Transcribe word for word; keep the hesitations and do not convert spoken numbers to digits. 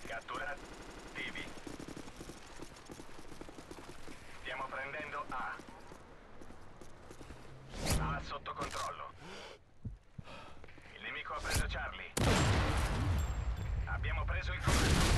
Catturativi. Stiamo prendendo A. A sotto controllo. Il nemico ha preso Charlie. Abbiamo preso il comando.